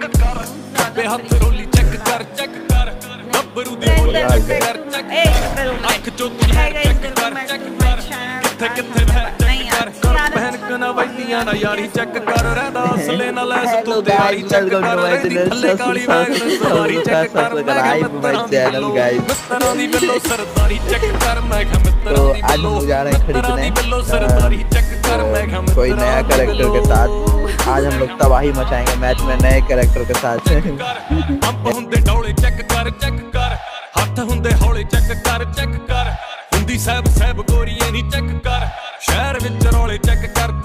Check कर खब्बे हथ रोली चेक कर गब्बरू दी बोली चेक कर अख चो तू लहर चेक कर किथे किथे लहर चेक कर पहन के ना वैलियां ना यारी चेक कर रहदा असले ना लैस तू तैयारी चेक कर रहदी थल्ले काली वैगन सवारी चेक कर मित्तरां दी बिल्लो सरदारी चेक कर मैं क्या मित्तरां दी बिल्लो जा रहे हैं खरीदने बिल्लो सरदारी चेक कर मैं क्या कोई नया कैरेक्टर के साथ आज हम लोग तबाही मचाएंगे मैच में नए कैरेक्टर के साथ। अंब हुंदे डोले चेक कर हथ हुंदे हौले चेक कर हुंदी साहब गोरीए नी चेक कर शहर विच रौले चेक कर